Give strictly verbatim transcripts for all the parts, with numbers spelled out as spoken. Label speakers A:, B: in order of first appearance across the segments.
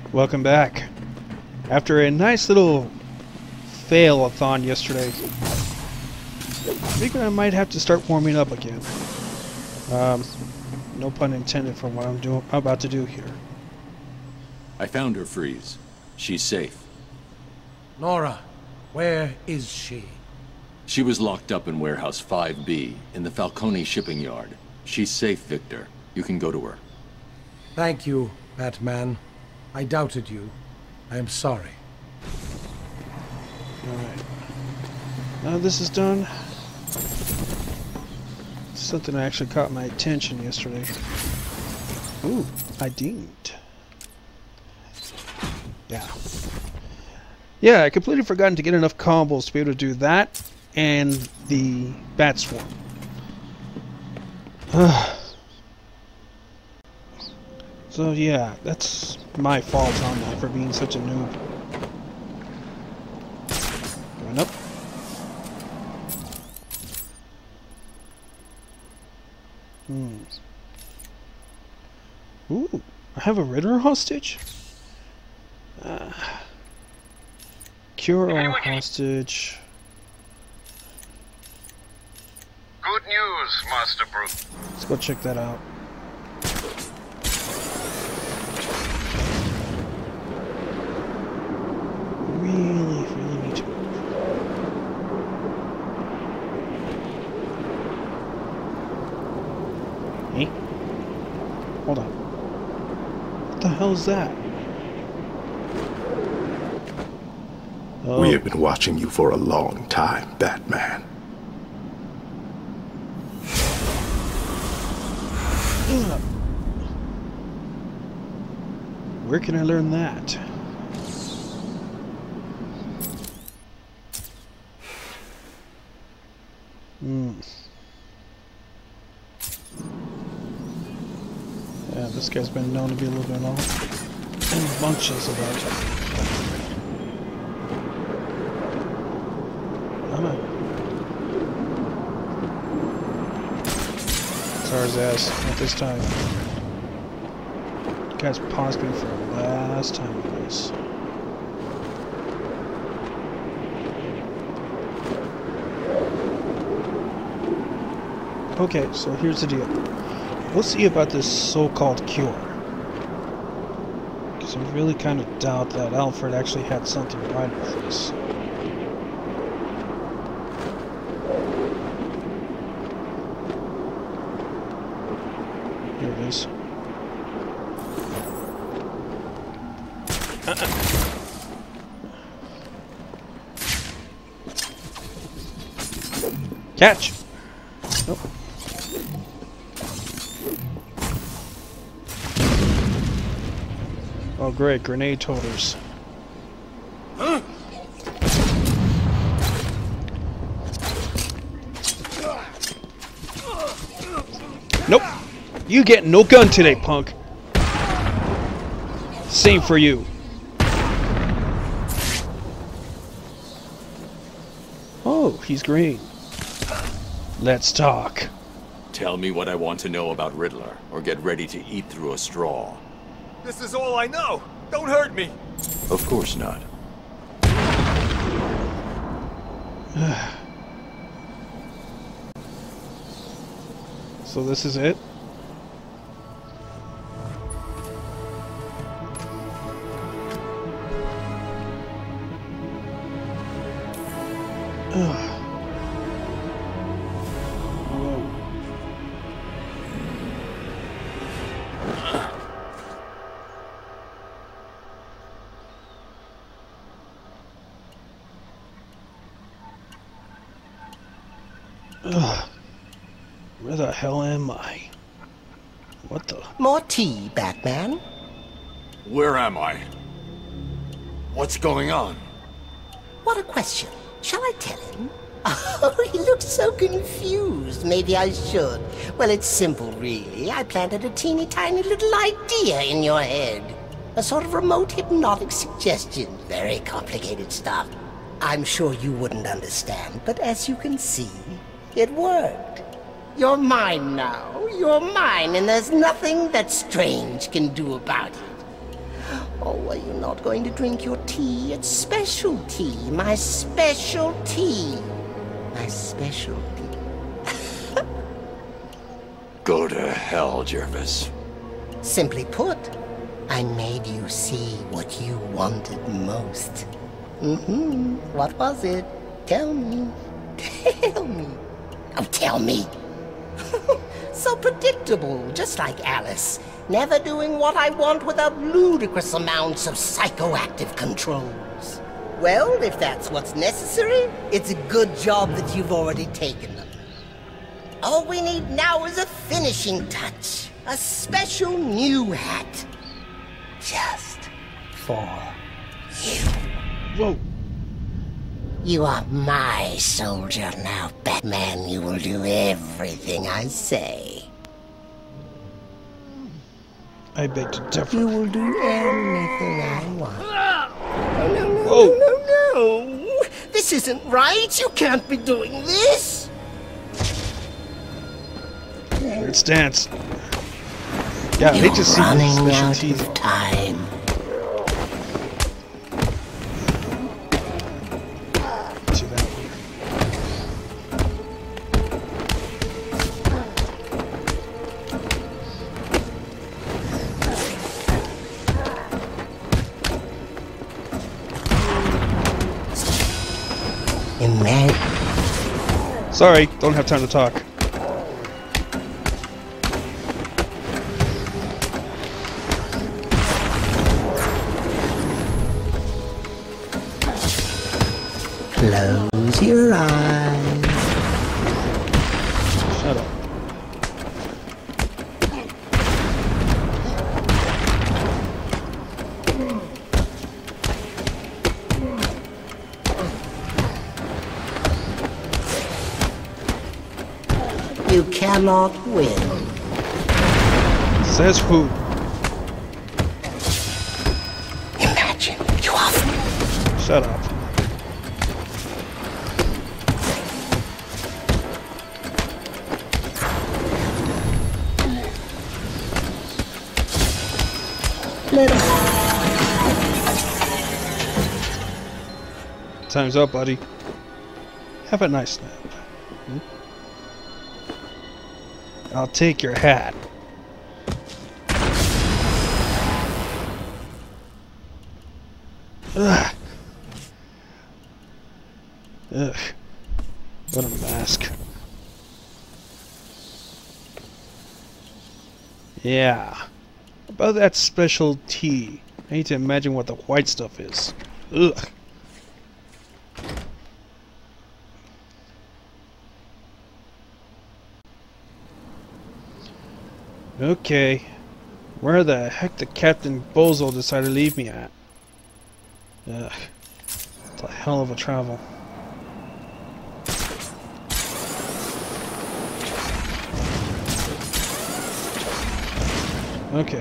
A: Welcome back. After a nice little fail-a-thon yesterday, I think I might have to start warming up again. Um, no pun intended for what I'm doing, I'm about to do here.
B: I found her, Freeze. She's safe.
C: Laura, where is she?
B: She was locked up in Warehouse five B in the Falcone shipping yard. She's safe, Victor. You can go to her.
C: Thank you, Batman. I doubted you. I am sorry.
A: Alright. Now this is done. Something that actually caught my attention yesterday. Ooh, I dinged. Yeah. Yeah, I completely forgotten to get enough combos to be able to do that and the Bat Swarm. So yeah, that's my fault on that for being such a noob. Going up. Hmm. Ooh, I have a Riddler hostage? Uh, cure our hostage.
D: Good news, Master Brute.
A: Let's go check that out. Really, really need to move. Hey? Hold on. What the hell is that? Oh.
E: We have been watching you for a long time, Batman.
A: Where can I learn that? Hmm. Yeah, this guy's been known to be a little bit off. In bunches of that. Come on. Tsar's ass, not this time. You guys paused me for the last time with this. Okay, so here's the deal. We'll see about this so-called cure. Because I really kind of doubt that Alfred actually had something right with this. Here it is. Uh-uh. Catch! Nope. Oh great, grenade toters.
C: Huh?
A: Nope. You get no gun today, punk. Same for you. Oh, he's green. Let's talk.
B: Tell me what I want to know about Riddler, or get ready to eat through a straw.
F: This is all I know. Don't hurt me.
B: Of course not.
A: So this is it? Ugh. Ugh. Where the hell am I? What the?
G: More tea, Batman?
B: Where am I? What's going on?
G: What a question. Shall I tell him? Oh, he looks so confused. Maybe I should. Well, it's simple, really. I planted a teeny tiny little idea in your head. A sort of remote hypnotic suggestion. Very complicated stuff. I'm sure you wouldn't understand, but as you can see, it worked. You're mine now. You're mine, and there's nothing that Strange can do about it. Oh, are you not going to drink your tea? It's special tea. My special tea. My special tea.
B: Go to hell, Jervis.
G: Simply put, I made you see what you wanted most. Mm-hmm. What was it? Tell me. Tell me. Oh, tell me. So predictable, just like Alice. Never doing what I want without ludicrous amounts of psychoactive controls. Well, if that's what's necessary, it's a good job that you've already taken them. All we need now is a finishing touch. A special new hat. Just for you.
A: Whoa.
G: You are my soldier now, Batman. You will do everything I say.
A: I beg to differ.
G: You will do anything I want. Oh, no, no,
A: Whoa.
G: no, no, no. This isn't right. You can't be doing this.
A: Weird stance. Yeah, I
G: You're
A: hate to see
G: running
A: these special
G: out
A: teeth.
G: of time.
A: To that one.
G: Imagine.
A: Sorry, don't have time to talk.
G: Close your eyes.
A: Shut up.
G: You cannot win.
A: Says who?
G: Imagine you are.
A: Shut up. Time's up, buddy. Have a nice nap. Hmm? I'll take your hat. Ugh. Ugh. What a mask. Yeah. About that special tea. I need to imagine what the white stuff is. Ugh. Okay. Where the heck did Captain Bozo decide to leave me at? Ugh. It's a hell of a travel. Okay.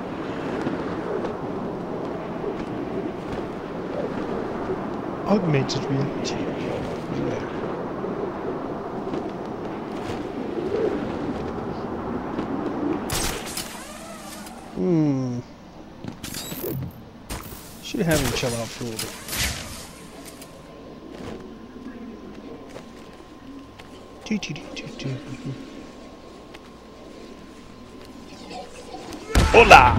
A: Augmented reality. Yeah. Hmm. Should have him chill out for a little bit. Doo -doo -doo -doo -doo. Hola!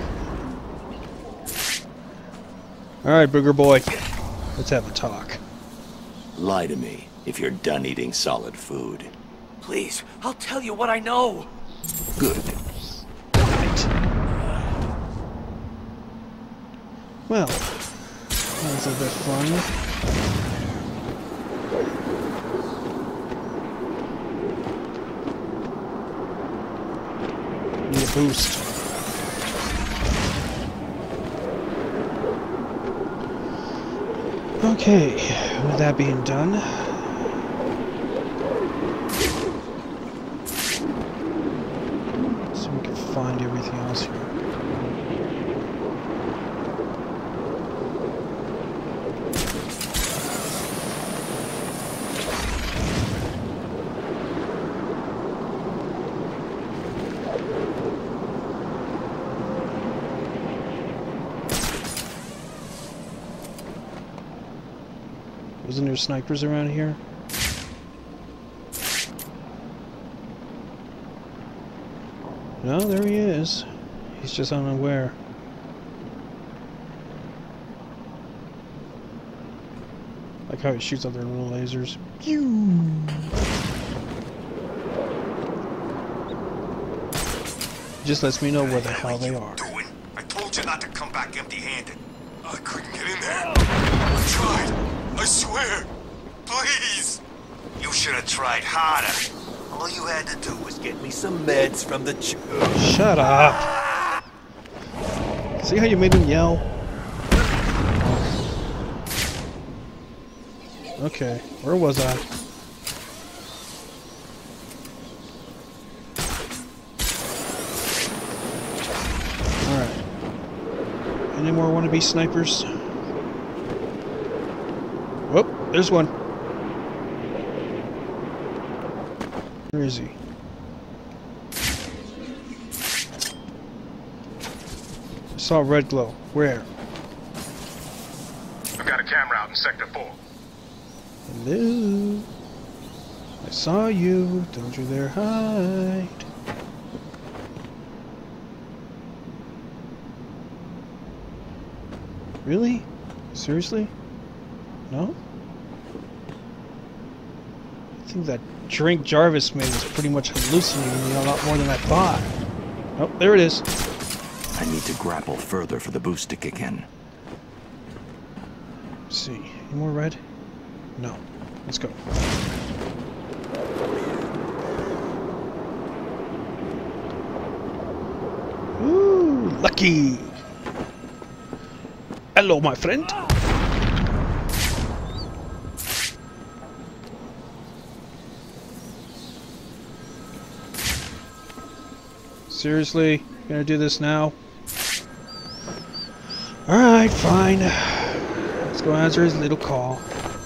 A: Alright, booger boy. Let's have a talk.
B: Lie to me if you're done eating solid food.
F: Please, I'll tell you what I know.
B: Good.
A: Well, that was a bit fun. Need a boost. Okay, with that being done, so we can find everything else here. Wasn't there snipers around here? No, there he is. He's just unaware. Like how he shoots out their little lasers. Pew! Just lets me know where the hell they are.
H: Doing? I told you not to come back empty-handed. I couldn't get in there. I tried. I swear. Please. You should have tried harder. All you had to do was get me some meds from the ch-
A: Shut up. See how you made him yell? Okay, where was I? Alright. Any more wannabe snipers? Oh, there's one. Where is he? I saw a red glow. Where?
D: I've got a camera out in Sector four.
A: Hello? I saw you. Don't you dare hide. Really? Seriously? No? I think that drink Jarvis made was pretty much hallucinating me a lot more than I thought. Oh, there it is.
I: I need to grapple further for the boost to kick in.
A: Let's see. Any more red? No. Let's go. Ooh, lucky! Hello, my friend! Seriously? Gonna do this now? Alright, fine. Let's go answer his little call.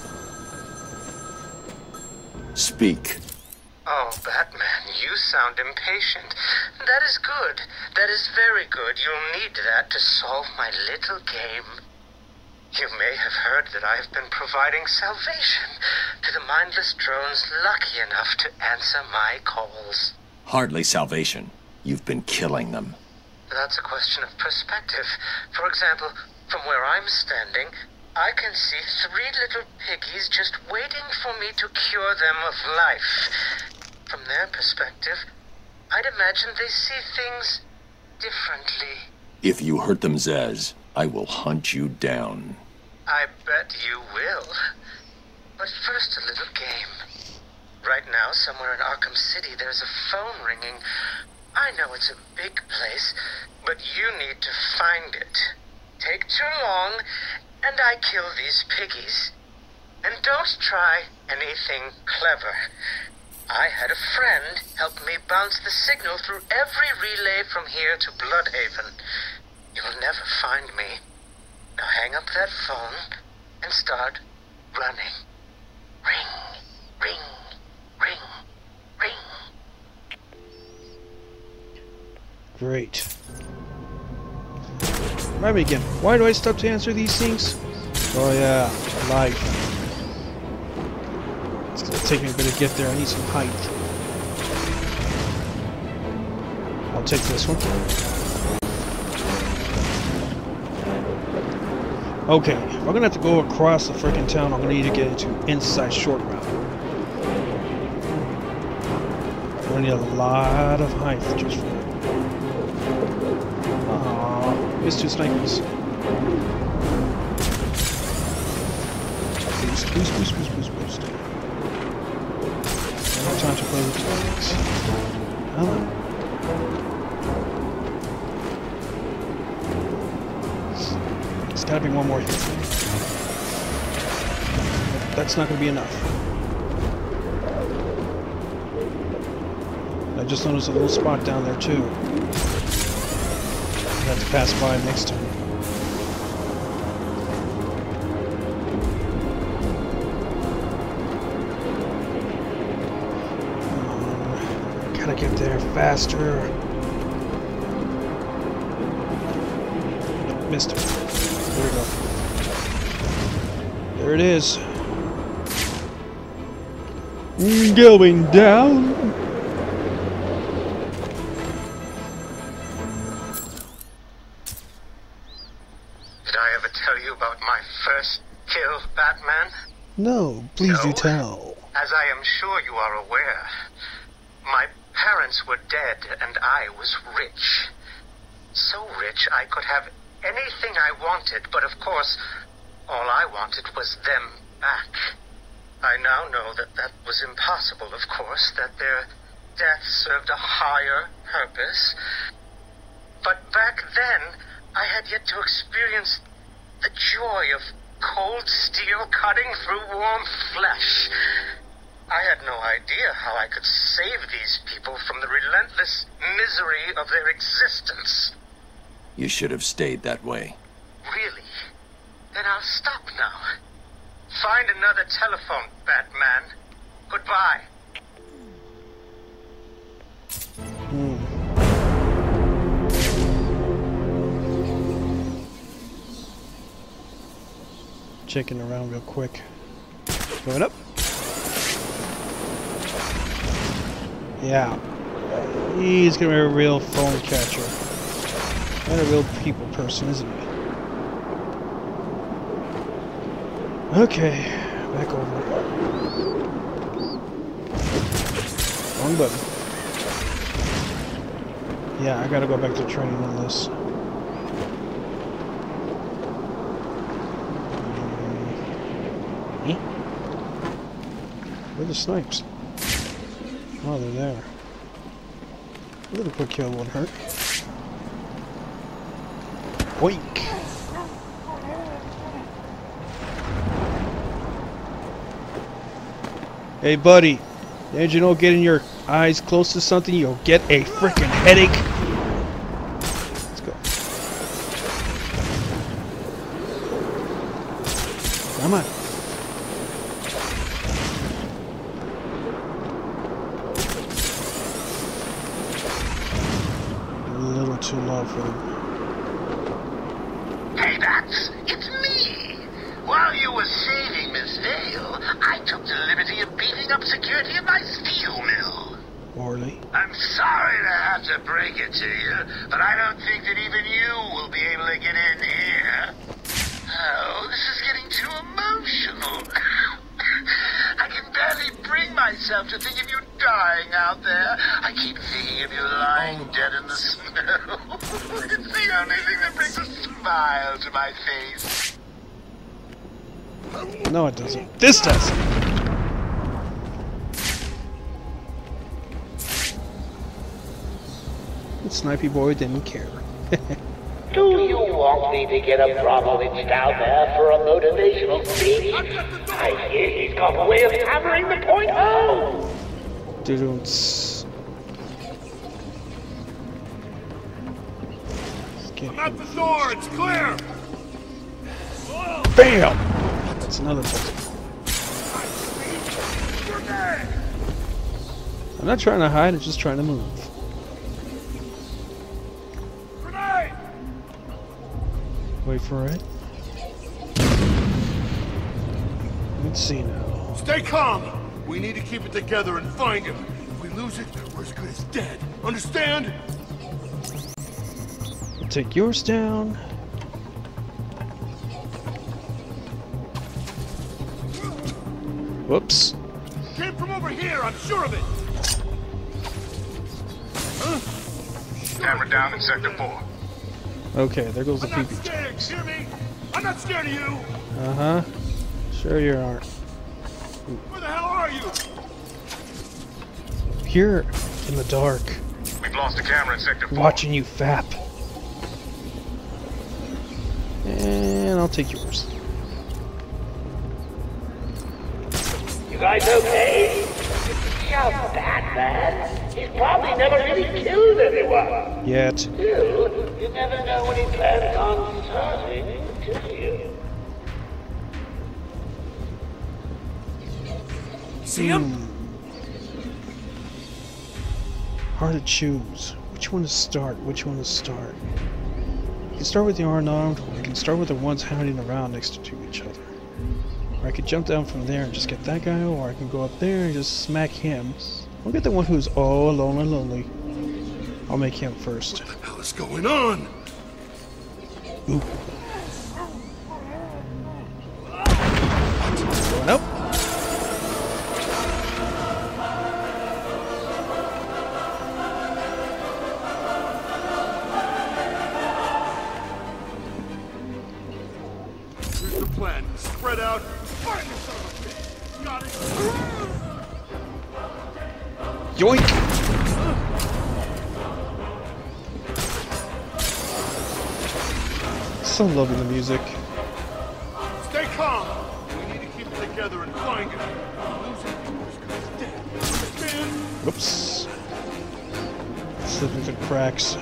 B: Speak.
D: Oh, Batman, you sound impatient. That is good. That is very good. You'll need that to solve my little game. You may have heard that I have been providing salvation to the mindless drones lucky enough to answer my calls.
B: Hardly salvation. You've been killing them.
D: That's a question of perspective. For example, from where I'm standing, I can see three little piggies just waiting for me to cure them of life. From their perspective, I'd imagine they see things differently.
B: If you hurt them, Zez, I will hunt you down.
D: I bet you will. But first, a little game. Right now, somewhere in Arkham City, there's a phone ringing. I know it's a big place, but you need to find it. Take too long, and I kill these piggies. And don't try anything clever. I had a friend help me bounce the signal through every relay from here to Bloodhaven. You'll never find me. Now hang up that phone and start running. Ring, ring, ring, ring.
A: Great. Remind me again, why do I stop to answer these things? Oh yeah, life. It's gonna take me a bit to get there. I need some height. I'll take this one. Okay, if I'm gonna have to go across the freaking town, I'm gonna need to get into inside short route. I'm gonna need a lot of height just for it. Aww, there's two snipers. Boost, boost, boost, boost, boost, boost. No more time to play with tanks. Come on. There's gotta be one more hit. That's not gonna be enough. I just noticed a little spot down there too. I have to pass by next time. Um, gotta get there faster. Missed it. There we go. There it is. Going down.
D: Did I ever tell you about my first kill, Batman?
A: No, please
D: No.
A: do tell.
D: As I am sure you are aware, my parents were dead and I was rich. So rich I could have anything I wanted, but of course, all I wanted was them back. I now know that that was impossible, of course, that their death served a higher purpose. But back then, I had yet to experience the joy of cold steel cutting through warm flesh. I had no idea how I could save these people from the relentless misery of their existence.
B: You should have stayed that way.
D: Really? Then I'll stop now. Find another telephone, Batman. Goodbye.
A: Hmm. Checking around real quick. Going up. Yeah. He's gonna be a real phone catcher. And a real people person, isn't he? Okay. Back over. Wrong button. Yeah, I gotta go back to training on this. Um, Where are the snipes? Oh, they're there. A little quick kill won't hurt. Oink! Hey, buddy. Did you know getting your eyes close to something, you'll get a freaking headache? Let's go. Come on. A little too low for them.
D: Hey, Bats, it's me. While you were saving Miss Vale, I took the liberty of beefing up security at my steel mill.
A: Orly.
D: I'm sorry to have to break it to you, but I don't think that even you will be able to get in here. Oh, this is getting too emotional. I can barely bring myself to think of you dying out there. I keep thinking of you lying dead in the snow. It's the only thing that brings a smile to my face.
A: No, it doesn't. This does. The snipey boy didn't care.
J: Do you want me to get Abramovich down there for a motivational speech? I hear he's got a way of hammering the point home.
A: Dudes.
H: I'm at the door, it's clear!
A: Bam! That's another button. I'm not trying to hide, I'm just trying to move. Wait for it. Let's see now.
H: Stay calm! We need to keep it together and find him. If we lose it, we're as good as dead. Understand?
A: We'll take yours down. Whoops.
H: Came from over here, I'm sure of it! Huh? Camera down in Sector four.
A: Okay, there goes the
H: I'm not
A: P P.
H: scared, hear me? I'm not scared of you!
A: Uh-huh. Sure you aren't.
H: Where the hell are you?
A: Here in the dark.
H: We've lost a camera in Sector four.
A: Watching you fap. And I'll take yours.
J: You guys okay? Just Batman. He's probably never really killed anyone.
A: Yet.
J: Still, you never know when he plans on starting, do you?
F: See him?
A: Hmm. Hard to choose. Which one to start? Which one to start? You can start with the unarmed, or you can start with the ones hanging around next to each other. Or I could jump down from there and just get that guy, or I can go up there and just smack him. I'll get the one who's all alone and lonely. I'll make him first.
H: What the hell is going on?
A: Ooh. Going up.
H: Here's the plan. Spread out. Find the son of a bitch. Got it.
A: Yoink! So loving the music.
H: Stay calm. We need to keep it together and find it. Losing this guy's dead. Understand?
A: Whoops. Slipping through the cracks.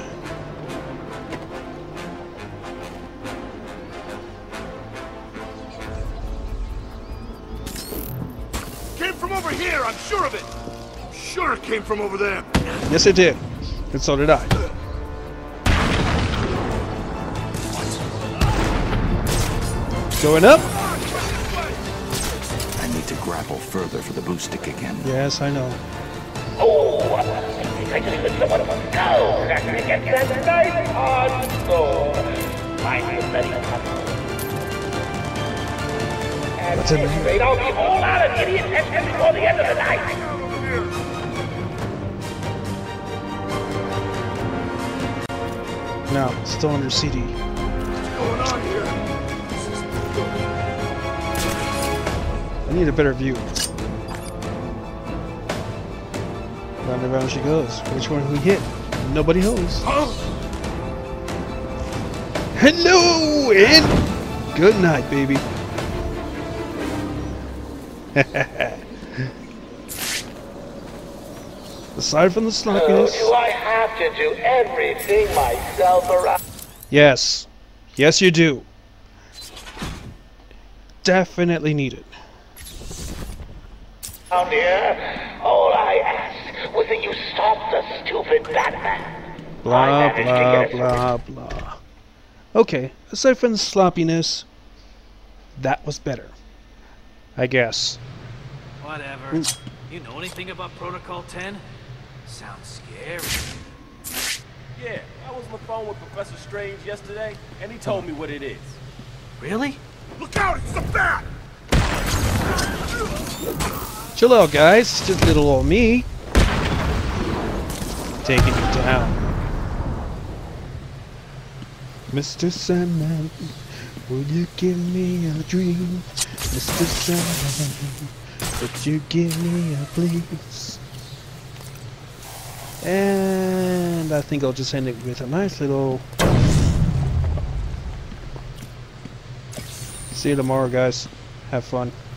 H: Came from over here, I'm sure of it. I'm sure it came from over there.
A: Yes, it did. And so did I. Going up.
I: I need to grapple further for the boost to kick in.
A: Yes, I know.
J: Oh, I just put someone on the go. Get that nice hard soul. Find the bloody couple. And
A: What's in
J: this
A: there?
J: rate, I'll be all out of idiot testing before the end of the night.
A: No, still under C D.
H: What's going on here?
A: I need a better view. Round and round she goes. Which one we hit? Nobody knows.
H: Huh?
A: Hello and good night, baby. Aside from the
J: So
A: sloppiness.
J: do I have to do everything myself around?
A: Yes. Yes, you do. Definitely need it.
J: Down here, all I asked was that you stop the stupid Batman.
A: Blah,
J: I managed to
A: blah,
J: get it
A: blah, blah. Okay, aside from the sloppiness, that was better. I guess.
F: Whatever.
A: Ooh.
F: You know anything about Protocol ten? Sounds scary.
K: Yeah, I was on the phone with Professor Strange yesterday, and he told me what it is.
F: Really?
H: Look out! It's the bat!
A: Chill out, guys. It's just little old me. Taking you down. Mister Sandman, will you give me a dream? Mister Sandman, would you give me a please? And I think I'll just end it with a nice little... See you tomorrow, guys. Have fun.